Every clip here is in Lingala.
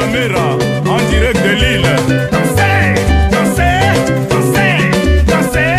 Caméra en direct de Lille. Dansez, dansez, dansez, dansez.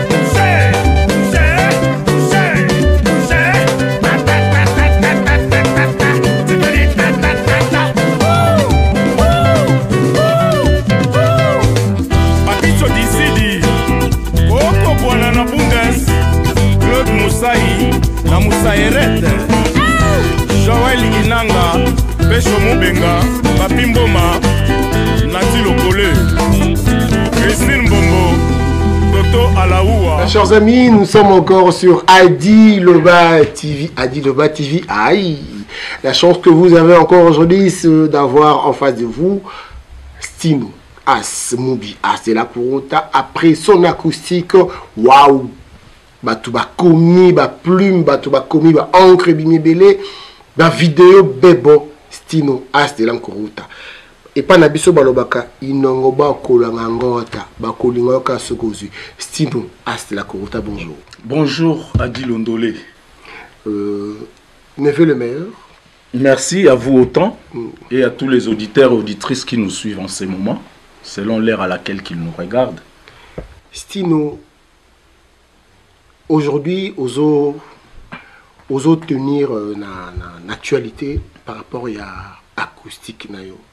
Papicho Dizidi, Koko Bwana na Bundes, Claude Moussaï, na Moussaïrette, Joël Inanga, Pécho Moubenga, Papi Mboma, Nati Lokole, Christine Bombo, Toto Alaoua. Chers amis, nous sommes encore sur Adi Loba TV. Adi Loba TV, aïe. La chance que vous avez encore aujourd'hui, c'est d'avoir en face de vous Stino As Mubi As de la Kurota. Après son acoustique, waouh! Batouba komi, ba plume, batouba komi, ba encre bimi belé, ba vidéo bebo Stino As de la Kurota. Et pas nabiso balobaka inongo ba kolanga ngota ba kolinga ka sokozu. Stino As de la Kurota, bonjour. Bonjour Adi Londolé. Neveu le meilleur. Merci à vous autant et à tous les auditeurs et auditrices qui nous suivent en ces moments, selon l'ère à laquelle ils nous regardent. Stino, aujourd'hui, osons tenir une actualité par rapport à l'acoustique.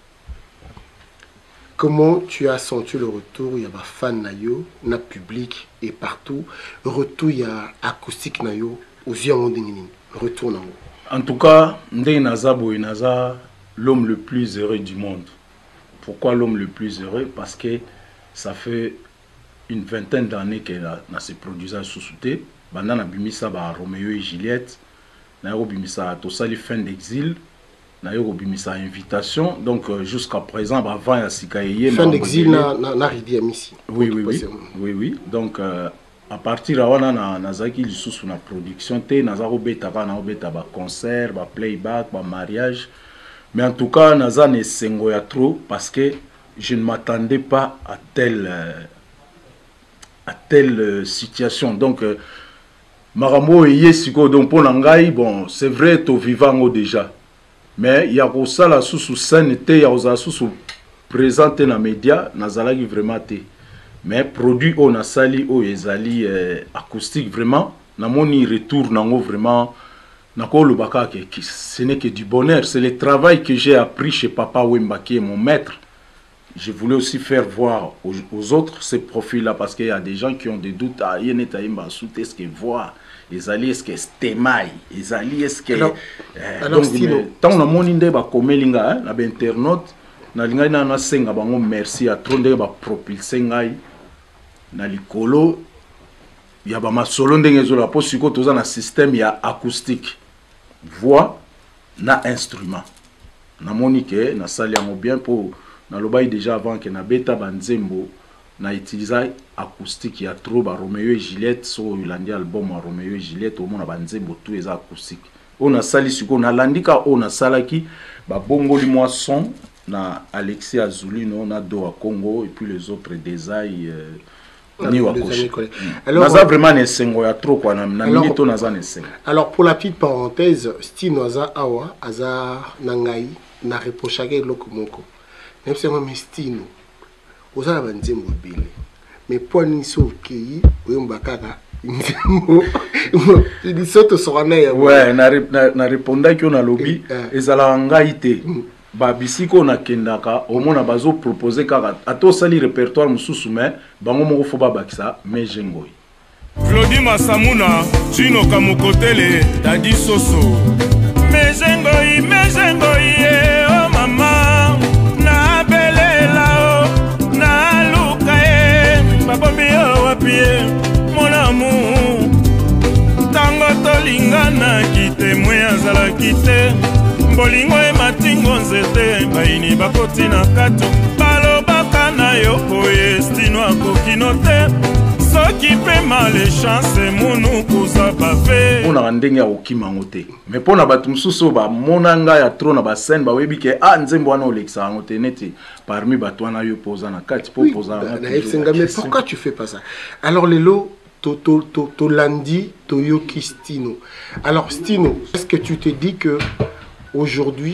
Comment tu as senti le retour? Il y a des fans, il y a public et partout. Le retour, il y a acoustique, aux yeux retour. En tout cas, Ndei Naza Boinaza, l'homme le plus heureux du monde. Pourquoi l'homme le plus heureux? Parce que ça fait une vingtaine d'années qu'elle a se produit à Soussouté. Pendant la bimisa ba Roméo et Juliette, na yo bimisa tosali fin d'exil, na yo bimisa invitation. Donc jusqu'à présent, avant ya sikaye fin d'exil na ridi amisi. Oui. Donc à partir de là, nazaki lisusu na production te nazaro betaka na obeta ba concert, ba playback, ba mariage. Mais en tout cas, naza ne sengo ya trop parce que je ne m'attendais pas à telle situation. Donc Maramo et Yesiko donc pour ngai bon, c'est vrai to vivant déjà. Mais il y a aussi la sous scène te ya oza sous présenté na média nazalaki vraiment te. Mais produit on a sali o ezali acoustique vraiment na moni retour nango vraiment nako lubaka que ce n'est que du bonheur, c'est le travail que j'ai appris chez Papa Wemba qui est mon maître. Je voulais aussi faire voir aux autres ces profils là parce qu'il y a des gens qui ont des doutes à yeneta imba soute est-ce que voir ezali est-ce que stemai ezali est-ce que alors Stino tant na moni nde ba komelinga na ba internaute na linga na senga bango merci à trop nde ba propulser ngai na likolo ya ba masolo ndenge zola po siko toza na système ya acoustique voix na instrument na monique na sali yango bien pour na lobai déjà avant que na beta banzembo na utiliser acoustique ya trop ba Roméo et Juliette so yolandi album ya Roméo et Juliette au mona banzembo tout les acoustique on a sali siko na landika on a salaki ba bongoli moi son na Alexis Azulino na do à Congo et puis les autres design alors vraiment trop quoi alors pour la petite parenthèse Stino aza awa aza nangai na reprochage lokomoko même si moi Stino oza na banzembo bele mais pour niso kei oyomba kaka nzembo di soto sorana ya ouais na répondaki on a lobby ezala ngai te ba bisiko na kendaka omona bazo proposer kaka ato sali répertoire mususu mais bango moko fo babakisa mais jengoi Claudie Masamuna Chino Kamokotele Dadi Soso mais jengoi oh mama na belela o na luka babombi o wapie mon amour tango tolingana kite moya zala kite bolingo e matingo nzete baini bakoti na kato balobaka na yo koye Stino akokino te soki pe male chance munu kuza bafe on a ndenge ya okimango te mais pona batu msusu ba monanga ya tro na ba scène ba webi ke nzembo wana olekisa ngo te neti parmi batu wana yo poza na kati po poza na mais pourquoi tu fais pas ça alors lelo to landi to yoki Stino alors Stino est-ce que tu te dis que aujourd'hui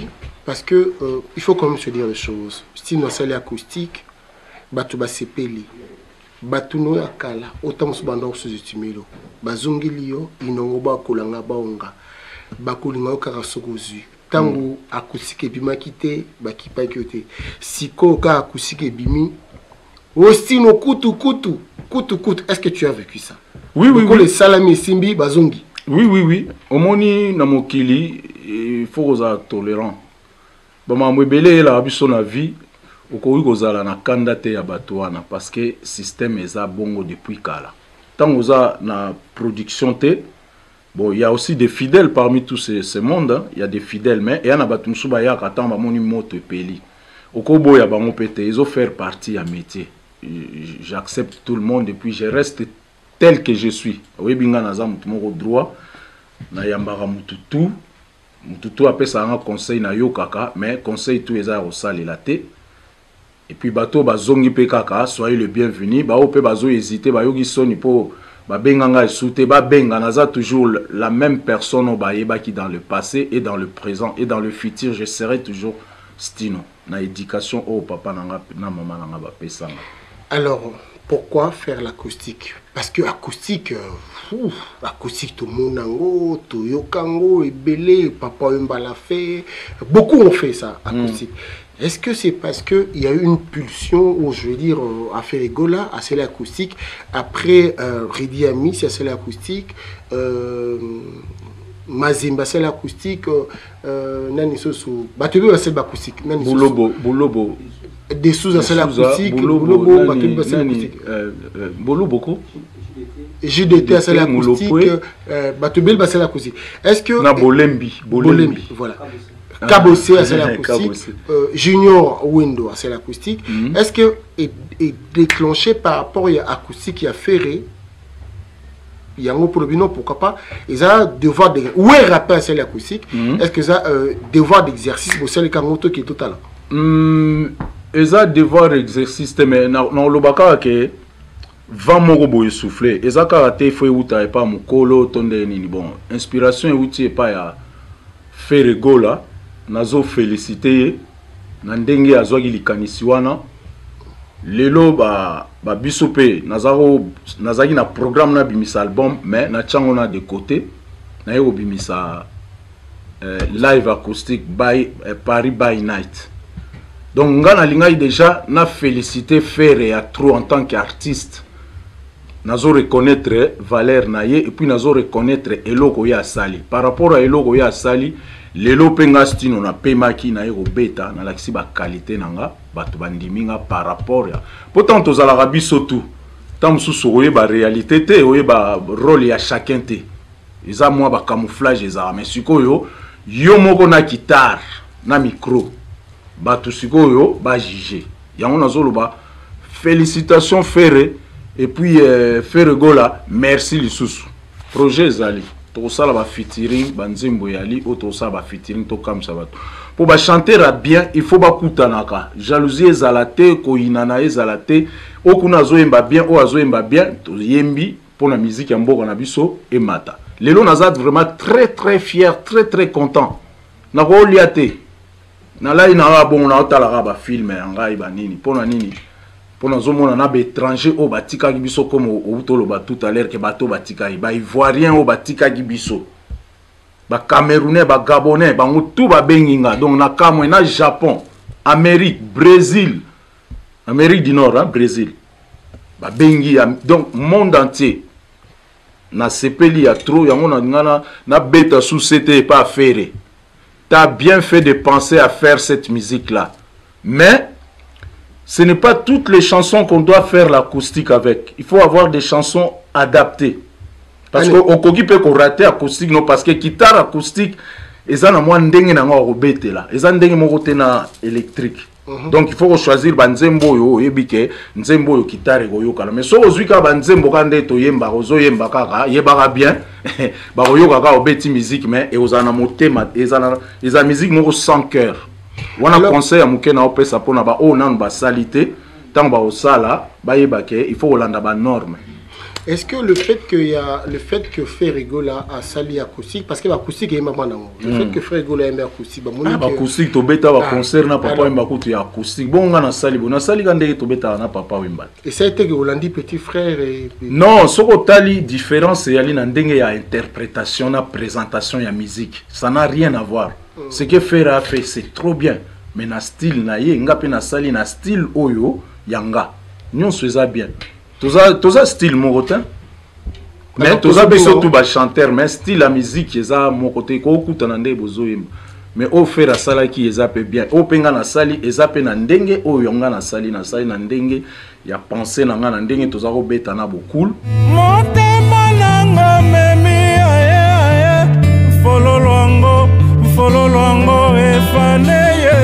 parce que il faut quand même se dire les choses. Style dans salle acoustique, batu basepeli, batu no yakala, autant se banda sous-estimé lo, bazongili yo, inongo ba kolanga baonga, bakolinga yo karasokozu. Tango acoustique et bima kité, bakipa kyote. Siko ka acoustique et bimi, ostino kutu. Est-ce que tu as vécu ça? Oui. Les salami simbi bazongi. Oui. Omoni na mokili, il faut être tolérant. Bama mwebele la biso na vie, okoki kozala na kanda te ya bato wana parce que système eza bongo depuis kala. Tant oza na production te, bon, il y a aussi des fidèles parmi tous ces mondes, hein. Il y a des fidèles, mais il y a des gens qui attendent mon moto peli. Au Kobo, il y a des gens ils ont fait partie à métier. J'accepte tout le monde et puis je reste tel que je suis. Oui, binga naza mutumo droit, na yambara mututu appelle ça un conseil na yo kaka, mais conseil tout eza au sale la té. Et puis bateau bazongi pe kaka, soyez le bienvenu. Ba ope bazo hésiter, ba yogi soni po benganga esute ba benga naza toujours la même personne au baïba qui dans le passé et dans le présent et dans le futur je serai toujours Stino na éducation au papa nanga na maman nanga ba pesanga. Alors pourquoi faire l'acoustique? Parce que acoustique acoustique tout le monde nango to yokango et belé papa l'a fait, beaucoup ont fait ça acoustique. Est-ce que c'est parce qu'il y a eu une pulsion, ou je veux dire, à faire Gola, à celle acoustique, après Ridi Ami, c'est celle acoustique, Mazimba, c'est l'acoustique, Nani Soso, Batubi, c'est l'acoustique, Boulobo, des sous à celle acoustique, Boulobo, Batubi, c'est l'acoustique. Boulobo, JDT à celle acoustique, Batubi, c'est l'acoustique. Est-ce que. Na Bolembi, voilà. Cabossé à celle acoustique, Junior Window à celle acoustique. Est-ce que est déclenché par rapport à l'acoustique qui a ferré? Il y a un pour le bino, pourquoi pas? Ils ont devoir de. Où est rappel à celle acoustique? Est-ce que ça devoir d'exercice pour celle qui est total? Ils ont devoir d'exercice, mais non, le baka que 20 mots pour souffler. Ils ont karaté, faut outa et pas mon colo, tonde ni bon. Inspiration et outil et pas ya faire gola. Nazo félicité na ndenge azwaki likanisi wana lelo ba bisope nazaki na programme na bimisa album mais na tchango na de côté na yo bimisa live acoustique by Paris by night. Donc ngana lingai déjà na félicité faire ya trop en tant qu'artiste. Nazo reconnaître valeur na ye et puis nazo reconnaître eloko ya sali par rapport à eloko ya sali. Lelo penga Stino na pemaki na ero beta na laksi ba qualité nanga batu bandiminga par rapport ya pourtant tozala rabiso tout tant sous oye ba réalité te oye ba rôle ya chacun te eza moi ba camouflage eza mais sikoyo yo moko na guitare na micro batu sikoyo ba juger yango nazolo ba félicitations Ferré et puis Ferré Gola merci lisusu projet zali tosala ba featuring banzembo yali otosa ba featuring to comme ça bato pour ba chanter bien il faut ba kutanaka jalousie ezalate ko inana ezalate okuna zoyemba bien o azoyemba bien to yembi pour la musique ya mboka na biso e mata lelo nazat vraiment très fier très content na ko liate na lai na bon na otala ba film ngai ba nini pona nini pour nous on a des étrangers au batika gibiso comme au tout à l'heure que bateau batika ba ivoirien au batika gibiso ba camerounais ba gabonais ba tout ba benginga donc na kamwe na Japon Amérique Brésil Amérique du Nord hein, Brésil ba bengi donc monde entier na sepeli a trop yango na beta sous c'était pas faire. T'as bien fait de penser à faire cette musique là mais ce n'est pas toutes les chansons qu'on doit faire l'acoustique avec. Il faut avoir des chansons adaptées. Parce qu'au Kogi peut rater acoustique, non, parce que guitare acoustique, ils ont moins d'engue na robete là. Ils ont d'engue morote na électrique. Donc il faut choisir banzembo yo ebike nzembo yo guitare go yoka. Mais so ozuika banzembo kande to yemba ozo yemba kaka yebaka bien. Ba yoka ka obeti musique mais et ozana motema ezana musique moko sans cœur. Wana conseil à mukena opesa pona ba o nan ba salité tant ba osala ba yebake il faut olanda ba norme. Est-ce que le fait que Ferrigo là a sali acoustique, parce que l'acoustique est maman d'amour. Le fait que Ferrigo là aime acoustique, acoustique to beta ba concert na papa wemba kutu ya acoustique. Bon nga na sali gande to beta na papa wemba. Et ça a été que Hollandi petit frère et non, soko tali différence yali na ndenge ya interprétation na présentation ya musique. Ça n'a rien à voir. Ce que Ferra a fait c'est trop bien. Mais na style na ye nga pe na sali na style oyo yanga. Nyon soza bien. Toza style morotin. Mais toza biso tout ba chanteur mais style la musique eza mon côté ko kutanande bozoyim. Mais au faire sala ki eza pe bien. O penga na sali eza pe na ndenge oyo nga na sali na ndenge ya penser na nga na ndenge toza ko beta na beaucoup. Motema nanga memi aye fololongo efaneye.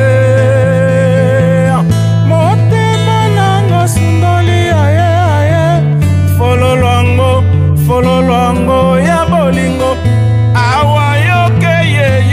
Fololongo ya bolingo awa yoke ye.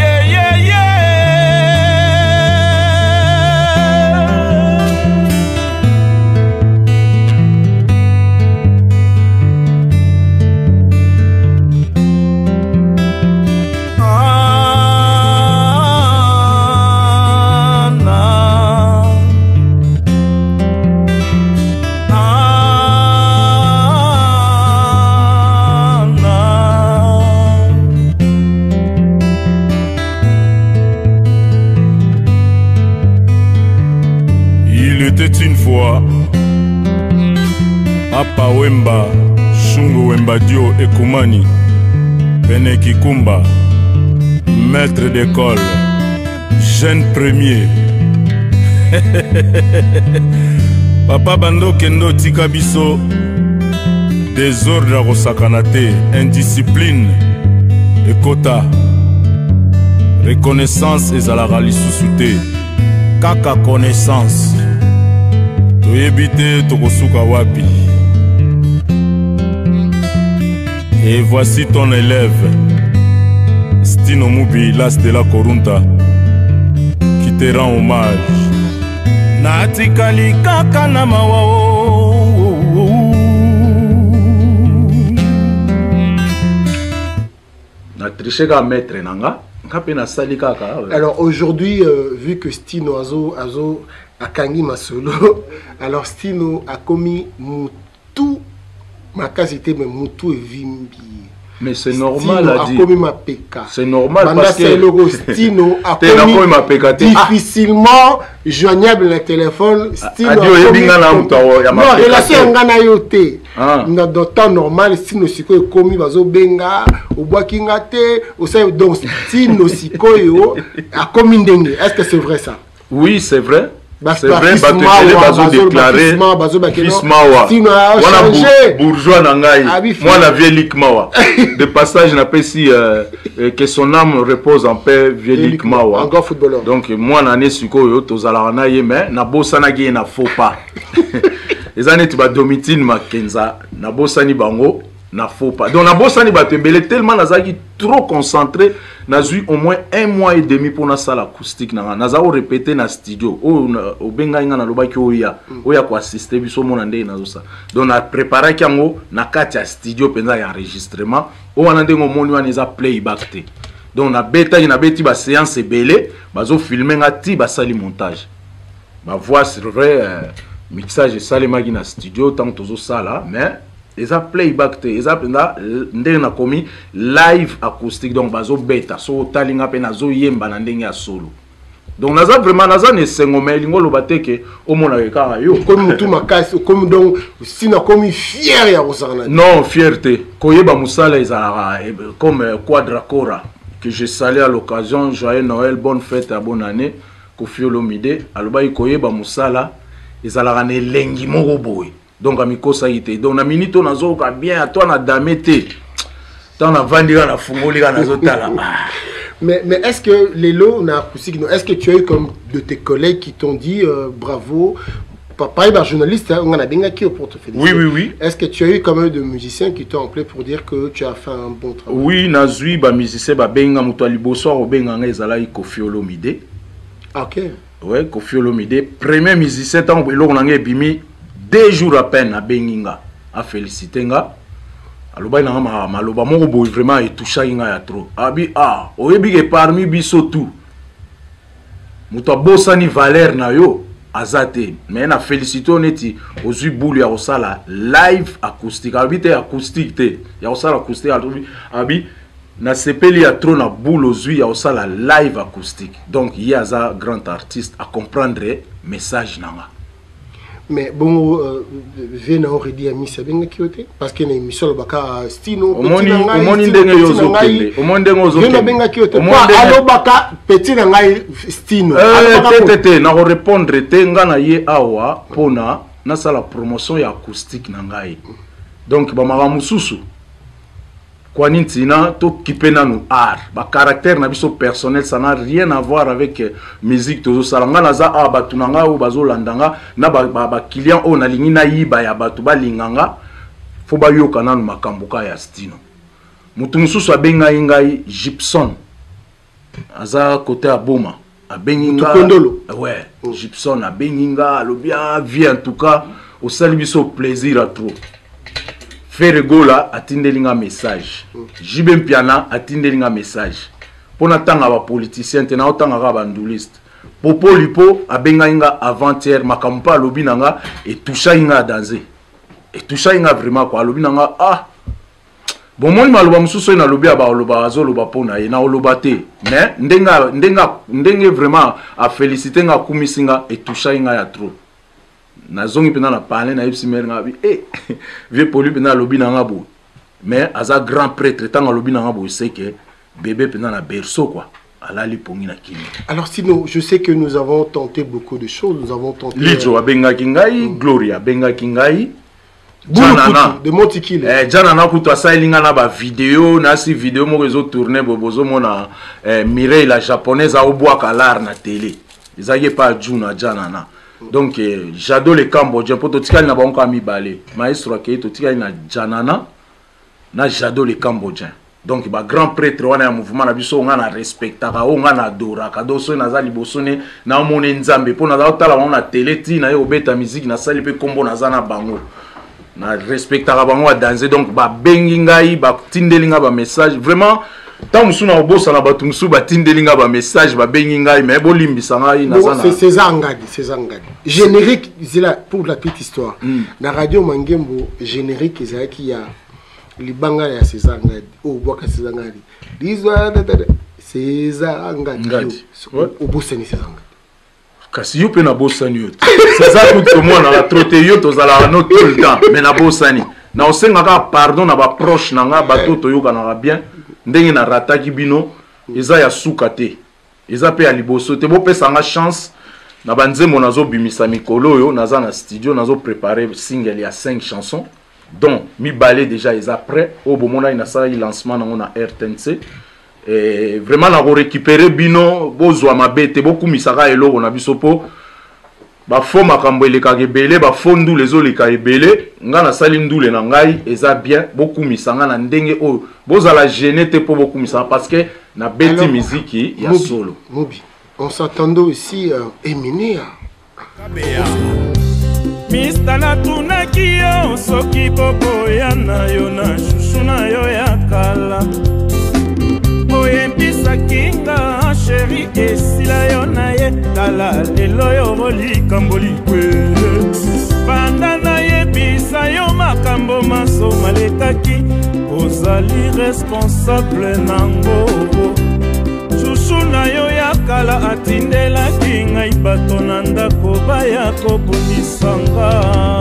Une fois, Papa Wemba, Shungu Wemba Dio et Kumani, Bene Kikumba, maître d'école, jeune premier. Papa Bando Kendo Tikabiso, désordre à Rosakanate, indiscipline et quota, reconnaissance et Zalarali sous-souté, Kaka connaissance. Toyebite Tokosuka Wapi. Et voici ton élève, Stino Mubi, l'as de la Korunta, qui te rend hommage. Natikali Kaka Namawao. Natricheka maître nanga, kapena sali Kaka. Alors aujourd'hui, vu que Stino Azo Akangi Masolo, alors Stino a commis tout ma casité, mais Moutou et Vimbi. Mais c'est normal à dire. C'est normal parce que Stino a commis difficilement joignable le téléphone. Stino a commis non, relation ngana yote. Dans temps normal, Stino siko est commis bazo benga, au bois kingate, au sein donc Stino siko a commis ndenge. Est-ce que c'est vrai ça? Oui, c'est vrai. C'est vrai, bazo déclaré fils Mawa. Wana bourgeois nangai. Moi la vieille Lik Mawa. De passage n'a pas si que son âme repose en paix, vieille Lik Mawa. Un grand footballeur. Donc moi nané suko yo tozala na ye mais na bosana ge na faux pas. Les années tu ba Domitine Makenza na bosani bango na faux pas. Donc na bosani ba tembele tellement nazaki trop concentré. Nazu au moins 1 mois et demi pour na salle acoustique na nazao répéter na studio o benga inga na lobaki oya ko assister biso mona ndé nazo ça. Donc na préparer kango na kati ya studio penza ya enregistrement o wana ndengo moni wana eza playback te. Donc na beti ba séance belé bazo filmer ngati ba sali montage. Ba voix c'est vrai mixage salemaki na studio tant tozo sala mais ils ont playback, ils ont commis live acoustique, donc bazo beta, so talinga pe nazo yemba na ndenge ya solo. Donc naza vraiment naza ne sengome lingo lobate ke o mona ka yo comme mutu makasi comme donc sina comme fier ya Rosana. Non, fierté. Koyeba musala ezala comme Quadracora que je salue à l'occasion, joyeux Noël, bonne fête et bonne année. Kofi Olomide, aloba koyeba musala ezala ne lengi moko boy. Donc amiko ça ité donc na minito nazo ka bien à toi na damete tant na vandira na fungolika nazo tala. Mais est-ce que les lots na acoustique, est-ce que tu as eu comme de tes collègues qui t'ont dit bravo, papa est journaliste, on a bien qui pour te féliciter. Oui. Est-ce que tu as eu quand même de musiciens qui t'ont appelé pour dire que tu as fait un bon travail? Oui, nazui ba musicien ba benga muto liboso o benga ngezala Kofi Olomide. OK. Ouais, Kofi Olomide, premier musicien tant eloko nanga bimi 2 jours à peine à Benginga, à féliciter nga. aloba na maloba moko boy vraiment etoucha inga ya trop abi oyebi ke parmi biso tout muto abosani valeur na yo azate mais na félicito neti ozui boule ya osala live acoustique abi te acoustique te ya osala acoustique abi na sepeli ya trop na boule ozui ya osala live acoustique donc il y a un grand artiste à comprendre message nanga. Mais bon, Vena aurait dit à Missa Benga Kyote, parce qu'il y a une émission Baka Stino, au monde ndenge yozo kende, au monde ndenge yozo kende. Vena Benga Kyote, allo Baka petit nangai Stino. Tete na répondre te ngana ye awa pona na sala promotion ya acoustique nangai. Donc ba maramususu. Kwa nintina to kipena nu art, ba caractère na biso personnel, ça n'a rien à voir avec musique tozo salanga na za batu nanga o bazo landanga na ba client o na lingi na yiba ya batu ba linganga fo ba yoka na makambuka ya Stino. Mutu mususu abenga ngai Gibson aza côté aboma abenga ouais Gibson abenga lobia vie en tout cas au sali biso plaisir à trop. Ferregola atindelinga message. Jibem Piana atindelinga message. Pona tanga ba politicien tena otanga ka banduliste. Popo lipo abenga inga avant-hier makampa lobi nanga et toucha inga danser. Et toucha inga vraiment quoi lobi nanga bon mon maloba mususu na lobi aba loba azoloba pona ye na oloba te. Mais ndenge vraiment a féliciter nga kumisinga et toucha inga ya trop. Nazongi pena na parler na ipsi mer ngabi vieux poli pena lobi na ngabo mais aza grand prêtre tanga lobi na ngabo c'est que bébé pena na berceau quoi alali pongi na kini. Alors sinon je sais que nous avons tenté beaucoup de choses, nous avons tenté Lijo abenga kingai Gloria abenga kingai Janana de Montikile Janana kuto asailinga na ba vidéo na si vidéo mo rezo tourner bobozo mona Mireille la japonaise a obwa kalar na télé ezaki pas Juna Janana. Donc j'adore les Cambodgiens pour tout tikali na banko amibale maestro ke to tikali na Janana na j'adore les Cambodgiens. Donc ba grand prêtre wana ya mouvement na biso nga na respectaka o nga na adoraka doso na zali bosone na mone nzambe po na za tala wana télé ti na yo beta musique na sali pe kombo na zana bango na respectaka bango a danser donc ba bengi ngai ba tindelinga ba message vraiment tant musuna obosa na batu musu ba tindelinga ba message ba bengi ngai mais bo limbisa ngai na zana c'est Zangadi générique zela pour la petite histoire na radio Mangembo générique ezaki ya libanga ya Zangadi o boka Zangadi dizwa Zangadi o bosani Zangadi kasi yo pe na bosani yo c'est ça tout moi na la trotter yo to zala no tout le temps mais na bosani na osenga ka pardon na ba proche na nga bato to yoka na bien ndenge na rataki bino eza ya suka te eza pe ya liboso te bo pesa nga chance na banzembo nazo bimisa mikolo yo naza na studio nazo préparer single ya 5 chansons donc mi balé déjà eza prêt au bomona ina sa lancement nango na RTNC et vraiment na ko récupérer bino bozwa mabete boku misaka eloko na biso po ba fo makambo eleka gebele ba fondu les oleka ebele nga na sali ndule na ngai eza bien beaucoup misanga na ndenge o bozala gêner te po beaucoup misanga parce que na beti musique ya solo Mobi on s'attendait aussi Eminia Mista na tunaki yo soki popo ya na yo na shushu na yo ya kala oyembisa kinga chéri esila yo na ye tala lelo yo bolikamboli kwe banda na yebisa yo makambo maso malekaki ozali responsable nango shushu na yo ya kala atindelaki ngai bato na ndako baya kobunisanga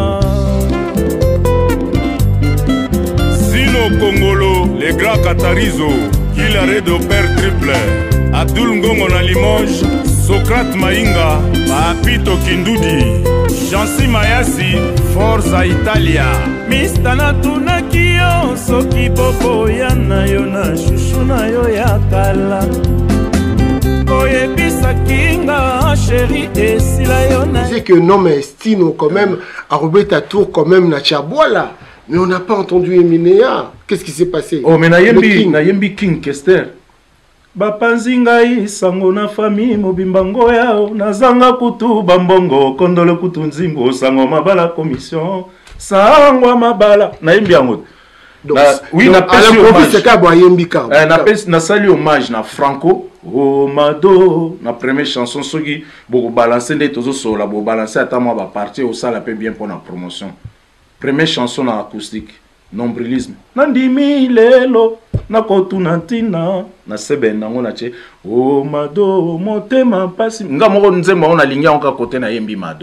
Sino Congolo, les grands Catarizo Qu'il arrête de père triple Abdul Ngongo na Limoges Socrate Mainga Papito Kindudi Jansi Mayasi Forza Italia Mista na tunaki yo Soki popo ya na yo na shushu na yo ya kala Oyebisa kinga chéri esila yo na c'est que non mais Stino quand même a roulé ta tour quand même na Chabola. Mais on n'a pas entendu Eminia. Qu'est-ce qui s'est passé? Oh mais na yembi King Kester. Bapanzi ngai sango na famille mobimbango yao nazanga kutu bambongo kondolo kutu nzimbo sango mabala commission sango mabala na yembi yango. Donc, oui, c'est qu'à Boyembika. Na sali hommage na Franco, oh Mado, na première chanson, ce qui beaucoup balancer des tozo sola, beaucoup balancer à ta moi partir au salle peu bien pour la promotion. Première chanson na acoustique, nombrilisme. Nandimi lelo, na kotunantina, na sebe nango na che, oh Mado, motema pasi. Nga moko nzemba on a linga on ka côté na yembi Mado.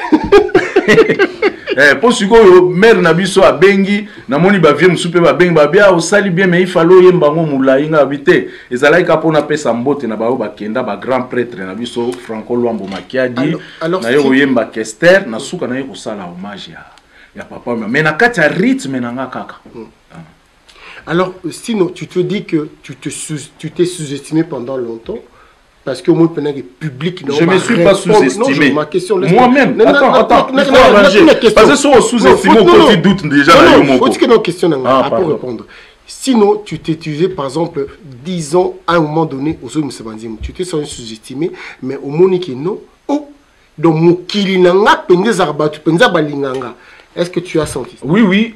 Pour ce que mère na biso a bengi na moni ba vie musupe ba bengi ba bia o sali bien mais il fallait yemba ngo mula inga habité ezalai ka pona pesa mbote na ba kenda ba grand prêtre na biso Franco Luambo Makiadi na yo yemba Kester na suka na yo sala hommage ya papa mais na kati ya rythme na nga kaka. Alors sinon tu te dis que tu t'es sous-estimé pendant longtemps. Parce que moi, le public... Je ne me suis pas sous-estimé. Moi-même. Attends, il faut arranger. Parce que si on sous-estime, on doute déjà. Il faut que nos questions pour répondre. Sinon, tu t'es utilisé, par exemple, 10 ans, à un moment donné, tu t'es sous-estimé, mais au Monique, non. Oh, donc, Moukilinganga, est-ce que tu as senti ça? Oui.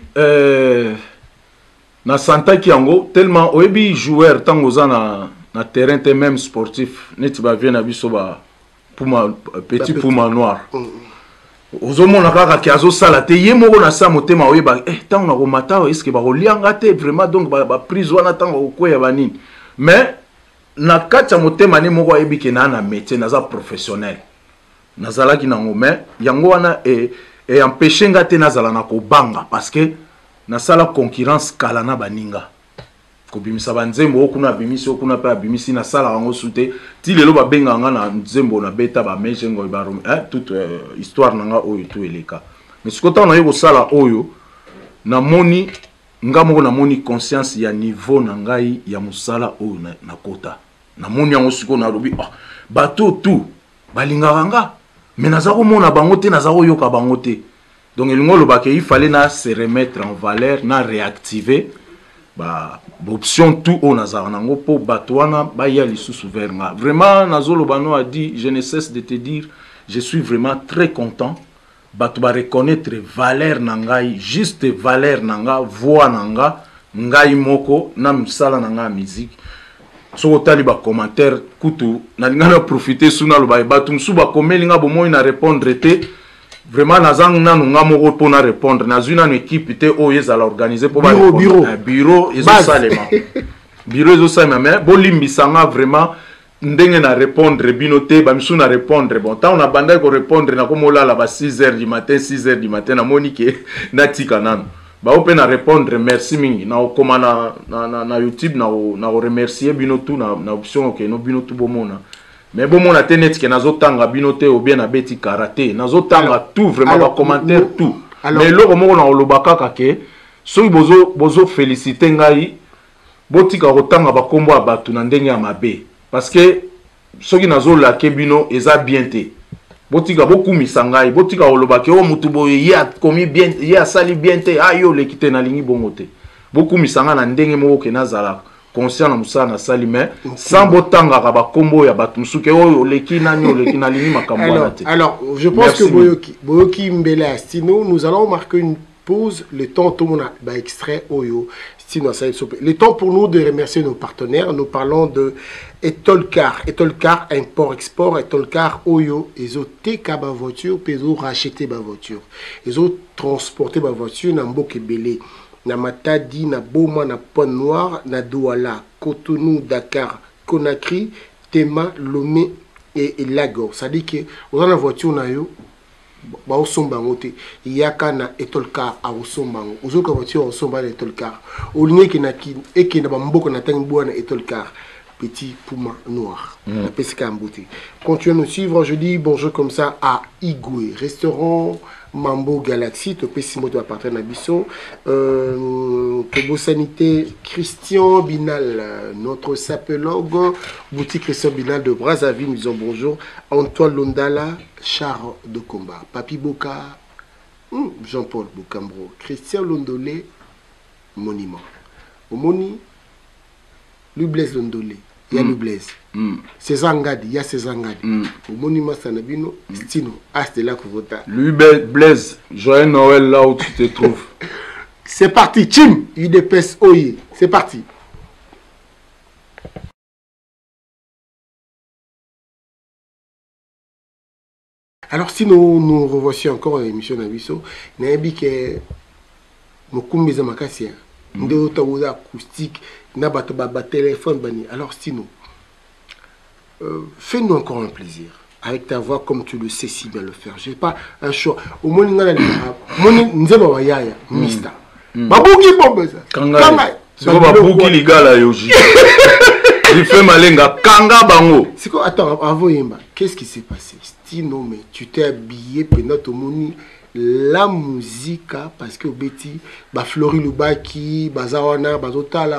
Na santa kiango, tellement, oebi joueur, tant aux na terrain te même sportif neti ba vient na biso ba puma petit puma noir ozomona kaka ki azo sala te ye moko na sa motema oyeba tant na ko mata est-ce que ba olianga te vraiment donc ba prise wana tant ko ya banini mais na kati ya motema ne moko ayebi ke na métier naza professionnel nazala ki nango mais yango wana et empêcher ngate nazala na ko banga parce que na sala concurrence kala na baninga kobimisa banzembo okuna bimisi okuna pa bimisi na sala wango sute ti lelo ba benga nga na nzembo na beta ba meje ngo ba toute histoire nanga oyo to eleka mais sikota na yego sala oyo na moni nga moko na moni conscience ya niveau na ngai ya musala oyo na kota na moni yango siko na lobi bato tout balinga nga mais naza ko mona bango te naza ko yoka bango te donc elingo lo ba ke il fallait na se remettre en valeur na réactiver ba option tout on a nango po batwana ba ya lisusu vernga vraiment nazolo bano a dit je ne cesse de te dire je suis vraiment très content batu ba reconnaître valeur nangai juste valeur nanga voix nanga ngai moko na msala nanga musique so tali ba commentaire kutu na ngana profiter suna lo ba batu msu ba komeli nga bomoy na répondre te vraiment nazang nanu ngamoko pona répondre nazuna une équipe te o yezala organiser pour bureau ezo salema bureau ezo salema mais bolimbisanga vraiment ndenge na répondre binote ba misu na répondre bon tant on a bandai ko répondre na komola la ba 6h du matin 6h du matin na monique na tika nanu ba open na répondre merci mingi na okoma na YouTube na remercier binotu na option que no binotu bomona. Mais bon, mon internet qui nazo tanga binote ou bien na beti karaté, nazo tanga tout vraiment ba commentaire tout. Mais lo komo na olobaka kake, so bozo féliciter ngai, botika rotanga ba kombo abatu na ndenge ya mabe. Parce que soki nazo la kebino eza bien te. Botika boku misangai, botika olobaka o mutu boye ya komi bien, ya sali bien te, ayo le kite na lingi bongote. Boku misanga na ndenge moko ke nazala. Conscient na musala na sali mais sans botanga ka ba kombo ya batu musuke oyo leki na lini makambo na te. Alors je pense que Boyoki Mbele Astino, nous allons marquer une pause, le temps tout mon ba extrait oyo Stino ça le temps pour nous de remercier nos partenaires. Nous parlons de Etolcar import export Etolcar oyo ezo teka ba voiture peso racheter ba voiture ezo transporter ba voiture na mboka ebele na Matadi, na Boma, na Pointe-Noire, na Douala, Cotonou, Dakar, Conakry, Tema, Lomé et Lagos. Ça dit que on a la voiture na yo, ba osomba ngote. Yaka na Etolcar a osomba ngo. Ozoka voiture osomba na Etolcar. Olinye ki na ki eke na bamboko na tangboa na Etolcar. Petit Puma Noir, la Pesca Mbouté. Continuez nous suivre, je dis bonjour comme ça à Igoué, restaurant Mambo Galaxy, Topé Simoto appartient à Bissot, Tobo Sanité, Christian Binal, notre sapologue, boutique Christian Binal de Brazzaville, nous disons bonjour, Antoine Londala, char de combat, Papi Boka, Jean-Paul Bocambro, Christian Londolé, Monument. Au Moni, lui Blaise Londolé, il y a lui Blaise. César Ngadi, il y a César Ngadi. Au monument Sanabino, Stino, ah, c'est là que vous votez. Lui Blaise, joyeux Noël là où tu te trouves. C'est parti. Chim, UDPS Oye. C'est parti. Alors, si nous revoici encore l'émission d'Abisso, nous avons dit que nous avons des makassia, nous avons des acoustiques, nous avons des téléphones. Alors, si nous, fais-nous encore un plaisir. Avec ta voix, comme tu le sais si bien le faire. Je n'ai pas un choix. Au moins, nous avons Mista. Babouki bombe ça. Kanga. C'est quoi babouki les gars là yoji. Il fait malenga kanga bango. C'est quoi? Attends, avant Yemba, qu'est-ce qui s'est passé? Stino, mais tu t'es habillé pendant ton moni la musique parce que Betty, bah Flori Lubaki, Bazawana, Bazotala,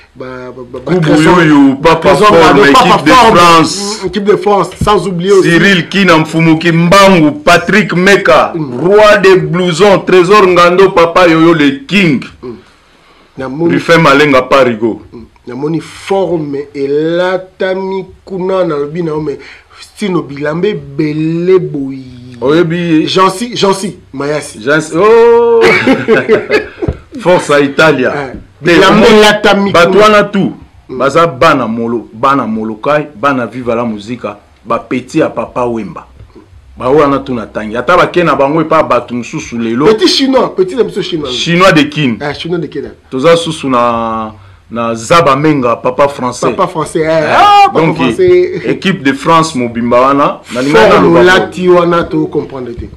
Kubuyoyo, Papa Forme, équipe de France. Équipe de France, sans oublier aussi Cyril Kinamfumuki Mbangu, Patrick Meka, roi des blousons, Trésor Ngando, Papa Yoyo, le King. Il fait malenga parigo. Namoni forme et la tami kuna na lobina mais stino bilambe belé boy. Oyebi Jansi Mayasi. Oh. Forza Italia. Bilambe la tami kuna. Batwana tout. Baza bana molokai, bana viva la musica, ba petit à Papa Wemba. Ba wana tuna tangi. Ata ba kena bango pa batu mususu lelo. Petit chinois, petit chinois. Chinois de kin. Ah, chinois de kin. Toza susu na Zaba Menga, papa français. Papa français. Papa donc, français. Équipe de France, Mobimba wana. Forme lati wana to comprendre te.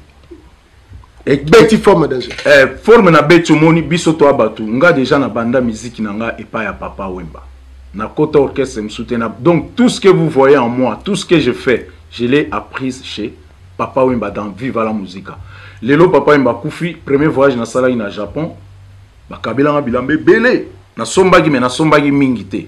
Beti forme danger. Forme na beti moni biso to abatu. Nga déjà na banda musique na nga epa ya Papa Wemba. Na kota orchestre me soutena. Donc tout ce que vous voyez en moi, tout ce que je fais, je l'ai appris chez Papa Wemba dans Viva la Musica. Lelo Papa Wemba kufi, premier voyage na sala na Japon. Ba kabila nga bilambe belé. Na sombagi mais na sombagi mingité.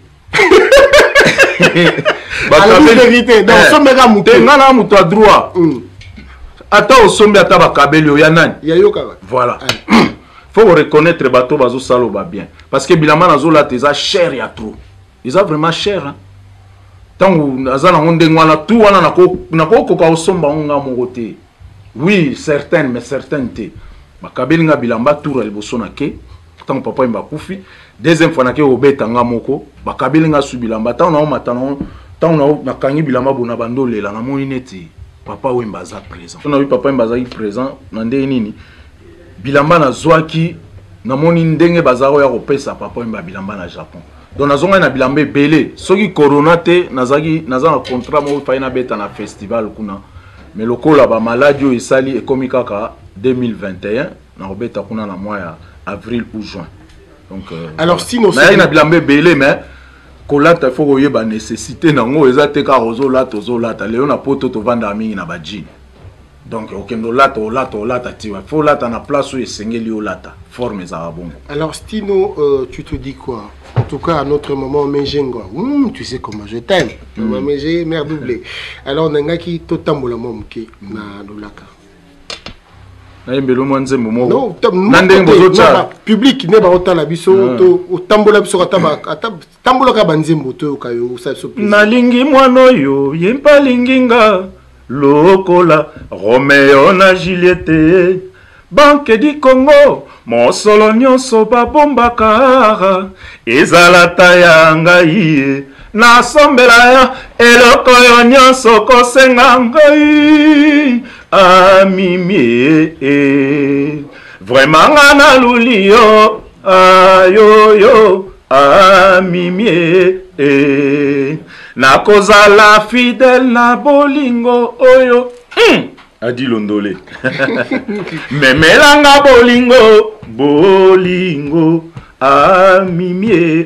Ba vérité, dans sombega muté. Ngana muto à droit. Ata au sombi ata ba kabeli ya nani? Ya yoka. Voilà. Faut reconnaître bateau bazo salo ba bien parce que bilama nazo la teza cher ya trop. Ils ont vraiment cher hein. Tangu azana ngonde ngwana tout wana nako ko ka somba nga mogote. Oui, certaines mais certaines te. Ba kabeli nga bilamba tour el bosona ke. Tant Papa Wemba kufi deuxième fois nake obeta nga moko bakabeli nga su bilamba tant na matano tant na kangi bilamba bona bandolela na moni neti Papa Wemba za présent on a vu Papa Wemba za présent na ndé nini bilamba na zwaki na moni ndenge bazaro ya kopesa Papa Wemba bilamba na Japon donc nazonga na bilamba belé soki corona te nazaki naza na contrat mo fa ina beta na festival kuna mais lokola ba maladie esali ekomi kaka 2021 na obeta kuna na mois ya avril ou juin. Donc, alors si nous mais il y a bien belé mais kolata faut que y ait nécessité nango ezate ka ozo lata léon na poto to vanda mingi na badji. Donc okendo lata tu faut lata na place où esengeli o lata forme za bongo. Alors Stino tu te dis quoi? En tout cas à notre moment Menjengo. Tu sais comment je t'aime. Maman mère doublée. Alors nangaki to tambola momke na dolaka. Non, public ne ba otala biso to tambola biso tambola ka banzembo to kayo sa surprise nalingi mwana oyo yempa linginga lokola Romeo na Juliette Banque di Congo mosolo nyonso babombaka ezalata ya ngai nasombela ya eloko yo nyonso kosenga ngai amimie vraiment ngana lulio ayoyo amimie nakozala fidèle na bolingo oyo adi londole memelanga bolingo amimie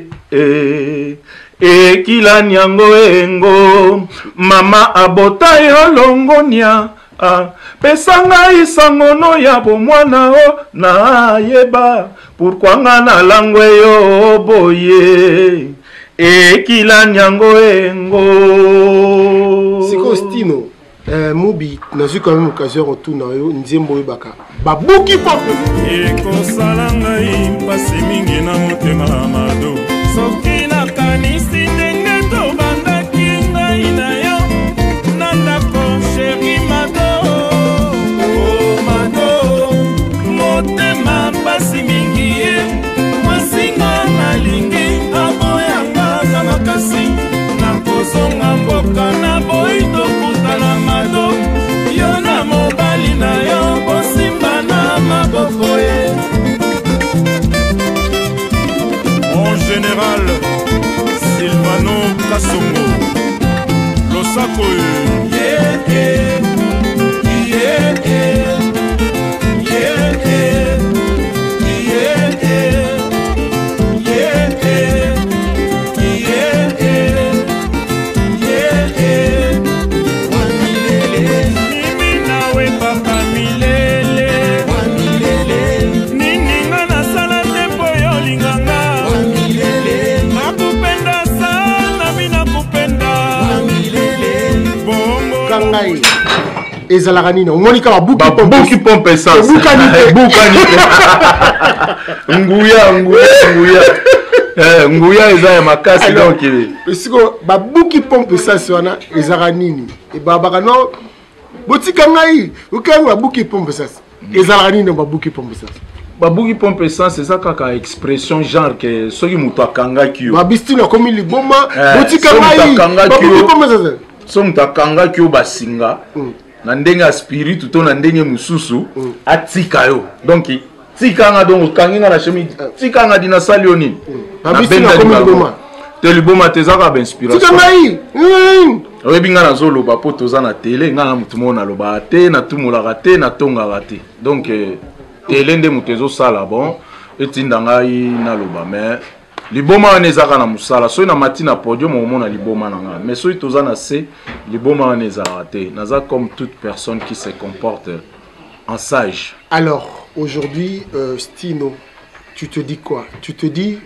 ekila nyango engo mama abota yo longonia pesanga isangono ya bomwana o na yeba pourquoi ngana langwe yo boye ekila nyango engo Siko Stino Mobi n'a eu quand même occasion retourner yo nzembo yebaka babuki papa ekosala ngai mpasi mingi na motema mado soki nakanisi ndenge tobandaki ngai na yo na ndako sheri mado o mado motema mpasi mingi ye Ndako Ezalaganina, on m'a ka buki pompe essence. Nguya eza ya makasi donc. Siko ba buki pompe essence wana ezalaganini. E baba no botika ngai, ukanga buki pompe essence. Ezalaganina ba buki pompe essence. Ba buki pompe essence eza kaka expression genre que soki muto akanga kiyo. Ba bistino komi liboma, botika ngai. Ba buki pompe essence. So muto akanga kiyo basinga. Na ndenge ya spirit to na ndenge mususu atika yo donc tika nga donc kanginga na chemi tika nga dina salioni na benda liboma te liboma tezaka ba inspiration tika ngai oyebi nga na zolo ba poto za na télé nga na mutu mona loba te na tumula raté na tonga raté donc télé nde mutezo sala bon etinda ngai na loba mais liboma nezaka na musala so na matina podium omona liboma nanga mais so itoza na se liboma nezaka te naza comme toute personne qui se comporte en sage. Alors aujourd'hui Stino, tu te dis quoi? Tu te dis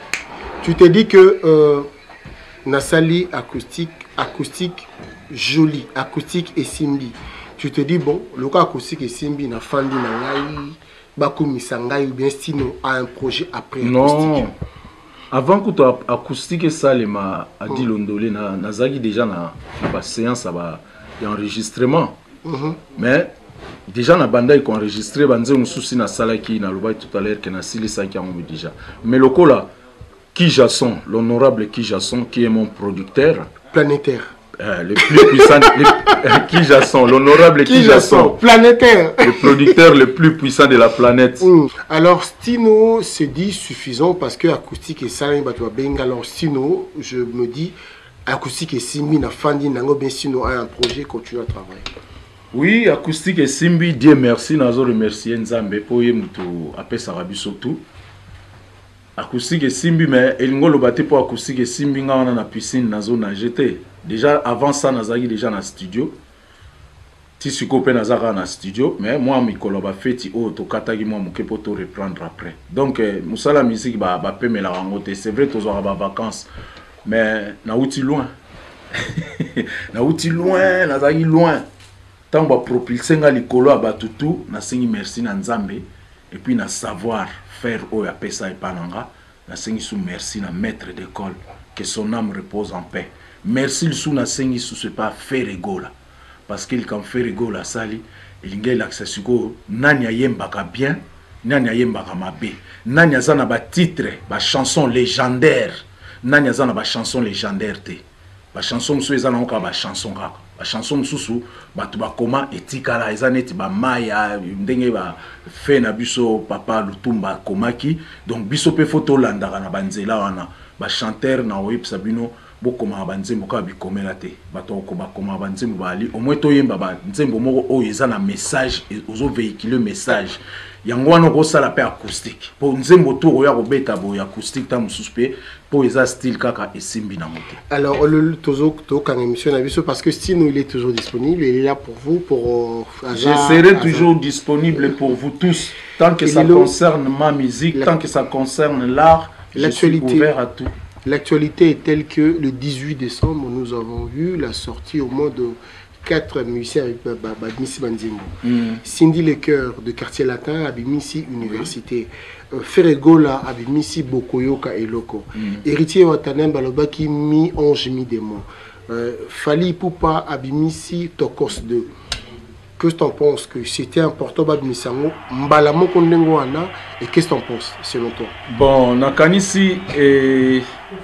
que Nasali acoustique joli, acoustique et simbi. Tu te dis bon, le cas acoustique et simbi na fandi na ngai bakumi sangai ou bien Stino a un projet après acoustique. Non. Avant que tu acoustique et ça, les ma a dit l'ondolé, nazagi déjà na ba séance à enregistrement. Mais déjà na banda il enregistré banze un souci na sala qui na loba tout à l'heure que na sili ça qui a déjà. Mais le cola qui Jasson, l'honorable qui Jasson qui est mon producteur planétaire. Le plus puissant, qui Jasson, l'honorable qui Jasson, planétaire, le producteur le plus puissant de la planète. Alors Stino se dit suffisant parce que acoustique et salin batwa benga. Alors Stino, je me dis acoustique et simbi na fandi nango bien Stino a un projet continue à travailler. Oui, acoustique et simbi, Dieu merci, nazo remercier Nzambe pour yemuto apé sarabi surtout. Acoustique et simbi mais elingo lo baté pour acoustique et simbi nga wana na piscine nazo na jeté. Déjà avant ça nazaki déjà na studio. Tisiko pe nazaka na studio mais moi mikolo ba feti o to kataki moi muke po to reprendre après. Donc musala musique ba pemela rangote, c'est vrai to zo ba vacances mais na uti loin. Na uti loin, nazaki loin. Tant ba propulser nga likolo ba tutu na singi merci na Nzambe et puis na savoir faire o ya pesa e pananga na singi sou merci na maître d'école que son âme repose en paix. Merci le sou na singi sou c'est pas faire rigola parce qu'il quand fait rigola sali il ngela accès ko nani ayembaka bien nani ayembaka mabe nani azana ba titre ba chanson légendaire nani azana ba chanson légendaire te ba chanson sou ezana ka ba chanson kaka ba chanson susu batu ba koma etikala ezaneti ba maya ndenge ba fe na biso papa Lutumba komaki donc biso pe photo landaka na banzela wana ba chanteur na web sabino bokoma banzembo ka bikomela te bato ko bakoma banzembo bali au moins to yemba ba nzembo moko o ezana message ozo véhiculer message yango wana ko sala pe acoustique po nzembo to ya ko beta bo ya acoustique ta mususpe po eza style kaka esimbi na moto. Alors le tozo to quand émission na biso parce que Stino il est toujours disponible, il est là pour vous pour je serai toujours disponible pour vous tous tant que ça concerne ma musique, tant que ça concerne l'art, je suis ouvert à tout. L'actualité est telle que le 18 décembre, nous avons vu la sortie au moins de 4 musiciens avec Babimisi Banzimbo. Cindy Lecoeur de Quartier Latin, Abimisi Université. Ferregola, Abimisi Bokoyoka et Loko. Héritier Watanem Balobaki, Mi-Ange, Mi-Démon. Fali Poupa, Abimisi Tokos 2. Qu'est-ce que tu en penses? Que c'était important Babimisango Mbalamo Kondengoana. Et qu'est-ce que tu en penses selon toi? Bon, Nakanisi et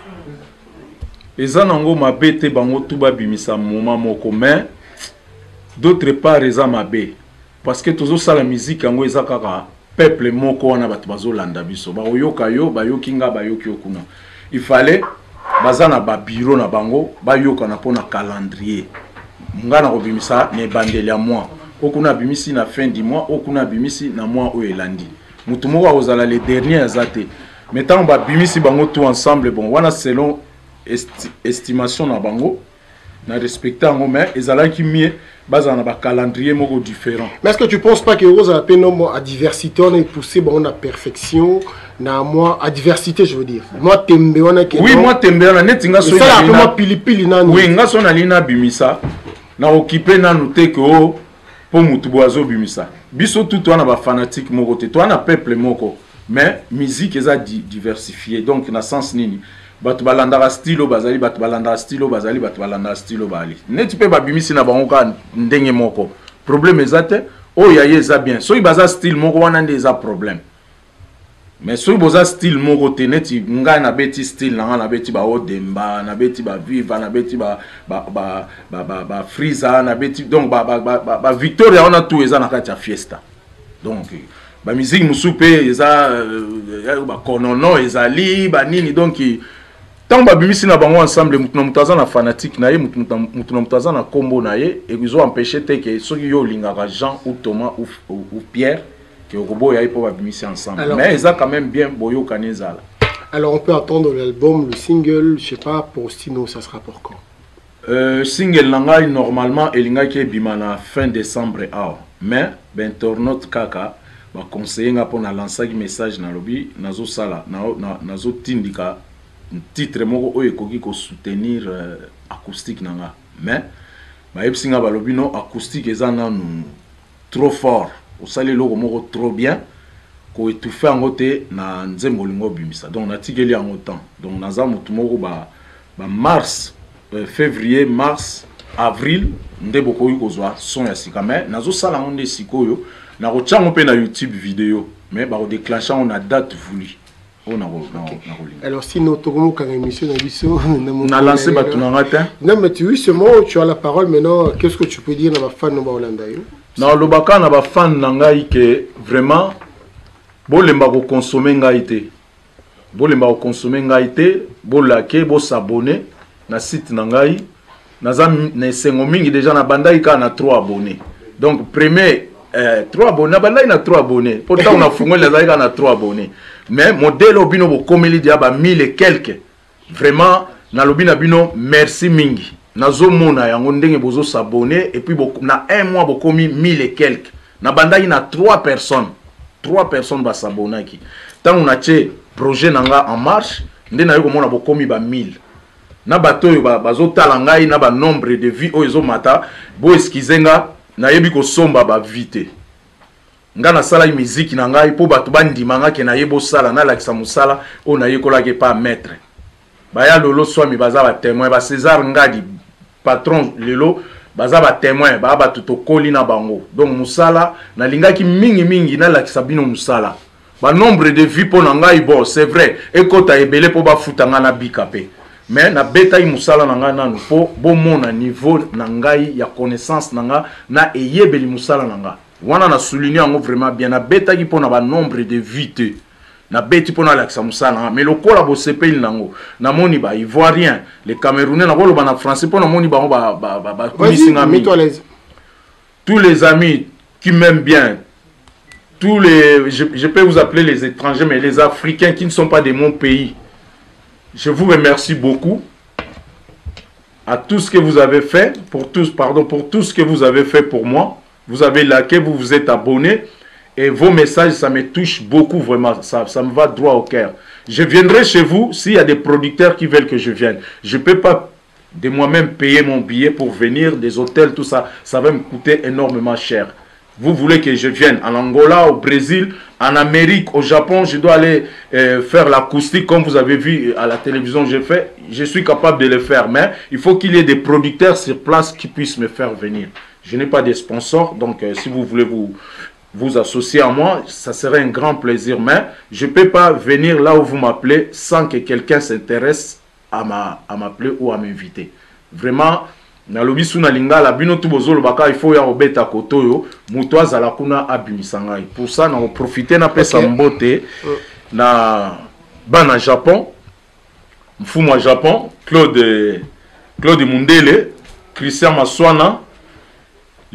Ezanango Mabete Bango Tuba Bimisa Moma Moko, mais d'autre part, Eza Mabe. Parce que toujours ça la musique, Ango Ezakara, peuple Moko, on a Batbazo Landabiso, Bayoka Yo, Bayokinga, Bayoki Okuna. Il fallait, Bazana Babiro na Bango, Bayoka na pona calendrier. nga na kobimisa ne bandeli ya mois okuna bimisi na fin du mois okuna bimisi na mois oyo elandi mutu moko akozala les derniers azate mais tant ba bimisi bango tout ensemble bon wana selon estimation na bango na respecter ngo mais ezalaki mieux bazana ba calendrier moko différent. Mais est-ce que tu penses pas que Rose a peine à diversité on est poussé bon à perfection na moi à diversité je veux dire moi tembe on a que oui moi tembe on a netinga so ça la moi pilipili nani oui nga so na lina bimisa na occuper na noter que oh pour mutu boazo bimisa biso tout on a ba fanatique moko te to na peuple moko mais musique eza diversifiée donc na sens nini batu balandara stilo bazali batu balandara stilo bazali batu balandara stilo bali neti pe babimisi na bango ka ndenge moko problème ezate o ya yeza bien so ibaza style moko wana ndeza problème mais so iboza style moko te neti nga na beti style na beti ba odemba na beti ba viva na beti ba freeza na beti donc ba victoria on a tout eza na kati ya fiesta donc ba musique musupe eza ba konono ezali ba nini donc tant ba bimisi na bango ensemble mutu na mutaza na fanatique na ye mutu na mutaza na combo na ye et ils ont empêché te que soki yo lingaka Jean ou Thomas ou Pierre que robo ya pour ba bimisi ensemble. Alors, mais ils ont quand même bien boyo kanezala. Alors on peut attendre l'album, le single, je sais pas pour Stino ça sera pour quand? Single nanga normalement elinga ki bimana fin décembre mais ben tornote kaka ba conseiller nga pour na lancer message na lobby nazo sala nazo tindika titre moko oyo ekoki ko soutenir acoustique nanga mais ba epsinga ba lobby no acoustique eza nanu trop fort osali loko moko trop bien ko étouffer en côté na nzembo lingo bimisa donc na tigeli en autant donc naza mutu moko ba mars février mars avril ndebo ko yukozwa son ya sika mais nazo sala ngonde sikoyo na ko tchango pe na YouTube vidéo mais ba ko déclencher on a date voulu. Alors si notre émission na lancé batunangata non mais tu tu as la parole maintenant qu'est-ce que tu peux dire na ba fan ba Hollanda yo na lobaka na ba fan nangai que vraiment bolemba ko consommer ngai te bolemba ko consommer ngai te bolake bo s'abonner na site nangai naza na sengo mingi déjà na bandai ka na 3 abonnés donc premier 3 abonnés bandai na 3 abonnés pourtant on a fungoli les ka na 3 abonnés mais modèle obino bo komeli dia ba 1000 et quelques vraiment na lobina bino merci mingi nazo mona yango ndenge bozo s'abonner et puis na un mois bo komi 1000 et quelques na bandai na 3 personnes ba s'abonner ki tant on a che projet nanga en marche ndena yo komona bo komi ba 1000 na bato yo bazo tala ngai na ba nombre de vie oyo mata bo eskizenga na yebi ko somba ba vite nga na sala musique na ngai po bato bandimanga ke na yebo sala na lakisa musala o na yekola ke pas maître ba ya lolo swami baza ba témoin ba César Ngadi patron lelo baza ba témoin ba bato to koli na bango donc musala na lingaki mingi na lakisa bino musala ba nombre de vie po na ngai bon c'est vrai ekota ebele po ba futanga na bikape mais na beta musala nanga nanu po bo mona niveau na ngai ya connaissance nanga na eyebeli musala nanga wana na souligner yango vraiment bien na beta ki po na ba nombre de vite na beti po na laksa musala mais lokola bo sepeli nango na moni ba ivoirien les camerounais na koloba na français po na moni ba tous les amis qui m'aiment bien tous les je peux vous appeler les étrangers mais les africains qui ne sont pas de mon pays. Je vous remercie beaucoup à tout ce que vous avez fait, pour tout ce que vous avez fait pour moi. Vous avez liké, vous vous êtes abonné et vos messages, ça me touche beaucoup vraiment, ça me va droit au cœur. Je viendrai chez vous s'il y a des producteurs qui veulent que je vienne. Je ne peux pas de moi-même payer mon billet pour venir, des hôtels, tout ça, ça va me coûter énormément cher. Vous voulez que je vienne en Angola, au Brésil, en Amérique, au Japon, je dois aller faire l'acoustique comme vous avez vu à la télévision, je suis capable de le faire, mais il faut qu'il y ait des producteurs sur place qui puissent me faire venir. Je n'ai pas de sponsors, donc si vous voulez vous associer à moi, ça serait un grand plaisir, mais je ne peux pas venir là où vous m'appelez sans que quelqu'un s'intéresse à m'appeler ou à m'inviter. Vraiment, na lobi suna lingala bino tu bozolo baka il faut ya obeta kotoyo muto azala kuna abimisangai pour ça na profiter na pesa mbote na bana Japon mfumu wa Japon Claude Mundele Christian Maswana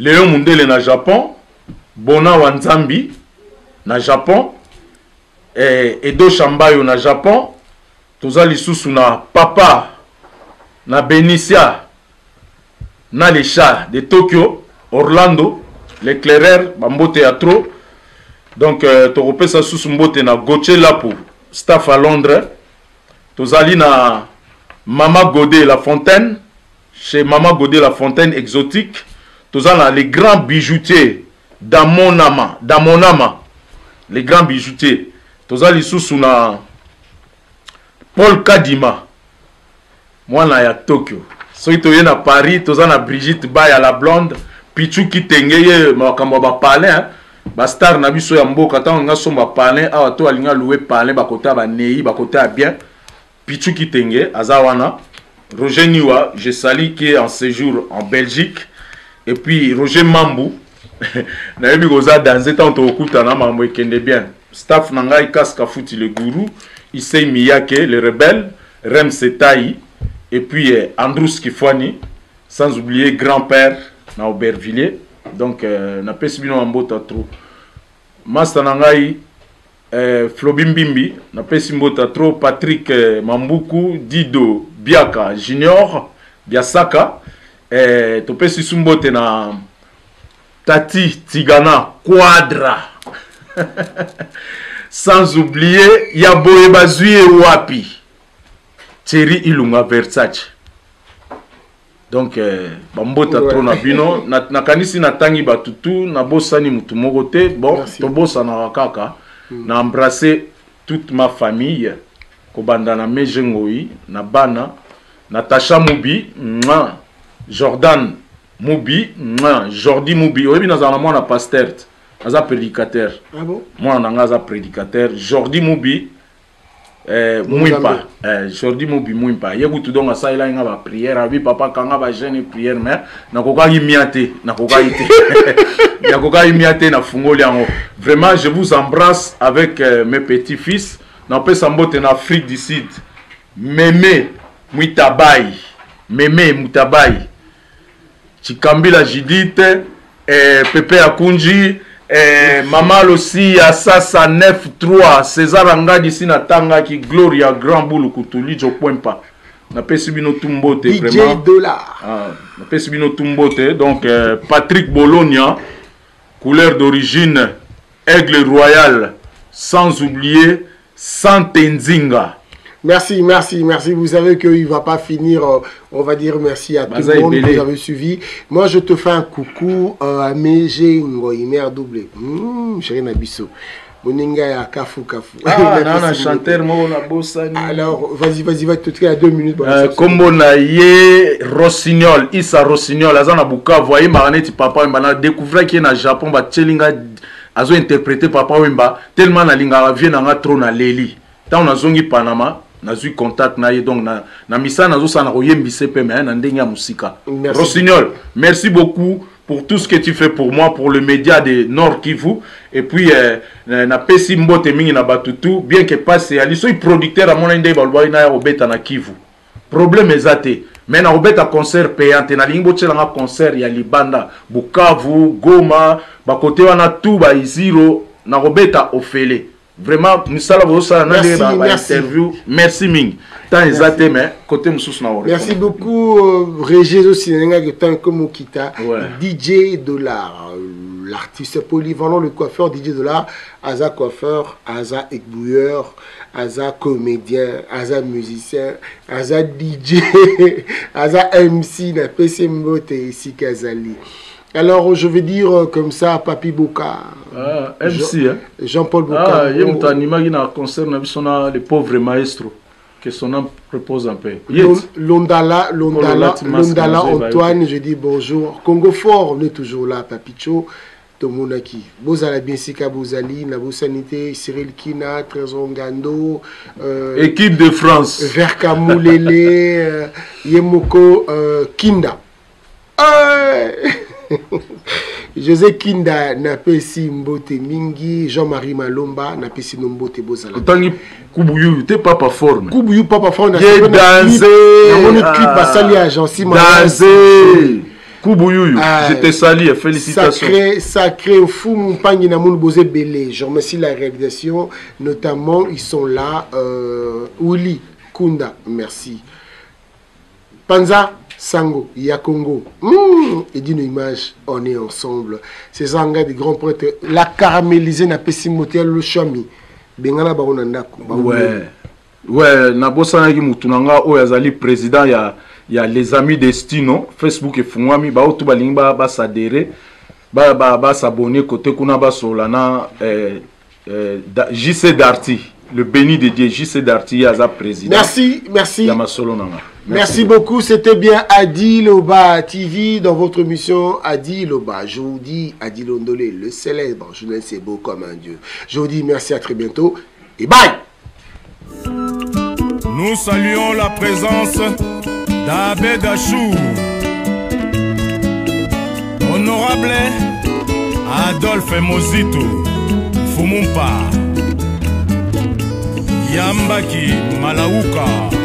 Léon Mundele na Japon, Bona Wanzambi na Japon, Edo Shambayo na Japon, toza lisusu na Papa na Benicia na les chats de Tokyo, Orlando, l'éclaireur, Bambo Théâtre. Donc, Toropé Sassous Mbote na Gauthier Lapo, staff à Londres. Tozali na Mama Godé La Fontaine, chez Mama Godé La Fontaine exotique. Tozali les grands bijoutiers d'Amonama, les grands bijoutiers. Tozali sous na Paul Kadima, moi na ya Tokyo. Soki toye na Paris, tozali na Brigitte Bay à la blonde, Pichu Kitengeye makambo ba palin, ba star na biso ya mboka tango nga somba palin, awa to alinga louer palin ba kota ba nei, ba kota bien. Pichu Kitenge azawana, Roger Niwa, je salue qui est en séjour en Belgique. Et puis Roger Mambou, na yebi goza danser tant to okuta na mambo ekende bien. Staff nangai Kaska Fouti le gourou, Issei Miyake le rebelle, Rem Setaï, et puis Androus Kifwani, sans oublier grand-père na Aubervilliers. Donc na pesibino ambota trop. Master nangai Flobimbimbi, na pesimbota trop, Patrick Mambuku, Dido Biaka Junior, Biasaka, topesi sumbote na Tati Tigana Quadra. Sans oublier Yaboye Bazuye Wapi, Thierry Ilunga Versace. Donc bambota trop na bino na kanisi na tangi batutu na bosani mutu mogote bon to bosa na kaka na embrasser toute ma famille kobanda na Mejengoi na bana Natacha Mubi, Jordan Mubi, Jordi Mubi. Oyebi nazana mwana pasteur, naza prédicateur. Ah bon? Moi naza prédicateur. Jordi Mubi, Mouimpa. Jordi Mubi Mouimpa. Yebu tu donga sa ila inga ba prière. Abi papa kanga ba jeune prière mais nakoka imiate, nakoka ite. Nakoka imiate na fungoli yango. Vraiment je vous embrasse avec mes petits-fils. Na pesa mbote na Afrique du Sud. Mémé Mutabai, Mémé Mutabai, Chikambila Judith, Pepe Akunji, Maman aussi à Sasa 9-3, César Angadi Sinatanga qui Gloria Grand Boulou Kutuli, je point pas. Na pesibino tumbote vraiment. DJ Dollar. Na pesibino tumbote donc Patrick Bologna, couleur d'origine Aigle Royal, sans oublier Santenzinga. Merci, merci, merci. Vous savez qu'il ne va pas finir. On va dire merci à tout le monde qui vous avez suivi. Moi, je te fais un coucou à Méjé Ngoïmer doublé. Chérie Nabisso. Moninga ya Kafu Kafu. Ah, non, chanteur, moi, on a bossani. Alors, vas-y, tout à 2 minutes. Comme on a yé Rossignol, Issa Rossignol, Azana Buka, voyez, Maraneti Papa, on a découvert qu'il y a Japon, bah, Tchelinga, Azo interprété Papa Wemba, tellement na linga vient na trop na Leli. Tant on a zongi Panama. Na eu contact na ye donc na misa na zo sana koyembise pe mais na ndenge ya musika. Rossignol, merci beaucoup pour tout ce que tu fais pour moi, pour le média de Nord Kivu et puis na pesi mbote mingi na batutu bien que passe ali so producteur à mon ndé balwa na robeta na Kivu. Problème ezate mais na robeta concert payant na lingbo tshela concert ya Libanda, Bukavu, Goma, ba côté wana tout ba Iziro na robeta Ofele. Vraiment, nous allons interview. Merci Ming. Merci beaucoup, Régis Sinenga, comme Okita, DJ Dollar, l'artiste polyvalent, le coiffeur DJ Dollar, Aza coiffeur, Aza ébouilleur, Aza comédien, Aza musicien, Aza DJ, Aza MC, na PC Mbote ici Kazali. Alors, je vais dire comme ça, Papi Boka. Ah, MC, hein? Jean-Paul Boka. Ah, il y a un animal qui a un concert, le pauvre maestro, que son nom repose un peu. Londala, Antoine, je dis bonjour. Congo Fort, on est toujours là, Papicho. Tomonaki. Bozala Biensika Bozali, Nabo Sanité, Cyril Kina, Trésor Ngando. Équipe de France. Verkamou Lele, Yemoko Kinda. José Kinda na pesi mbote mingi, Jean-Marie Malomba na pesi mbote bozala. Otangi Kubuyu te papa forme. Kubuyu papa forme. Danser. Na moni clip basali agency Danser. Koubouyouyou, je te salue et félicitations. Sacré fou mon pangi na moun bosé belé. Je remercie la réalisation, notamment ils sont là Ouli Kunda, merci. Panza Sango, Yakongo. Et d'une image, on est ensemble. C'est Zanga des grands prêtres. La caramélisée n'a pas si motel le chami. Bengana baronandako. Ouais, Nabosana qui moutunanga o yazali président il y a les amis Destino, Facebook et Fungwami, ba otu balinga ba s'adhérer, ba s'abonner côté kuna ba solana JC Darty, le béni de Dieu, JC Darty yaza président. Merci. Merci beaucoup, c'était bien Adi Loba TV dans votre émission Adi Loba. Je vous dis Adi Londolé, le célèbre journaliste est beau comme un dieu. Je vous dis merci, à très bientôt et bye. Nous saluons la présence d'Abed Achou, honorable Adolphe Mozito, Fumumpa, Yambaki Malauka,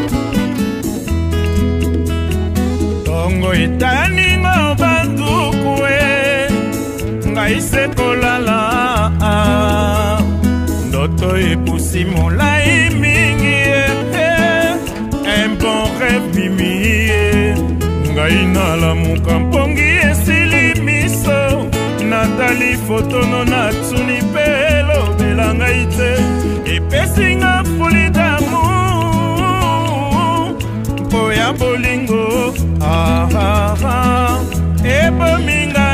Tongo Itaningo Bandukwe, Ngaise Kolala, Ndoto Epusi Molai Mingi. Un bon rêve mimi Ngaina la mukampongi esili miso Nathalie Fotono na tsuni pelo belanga ite Epesinga foli d'amour Poya bolingo Ebo minga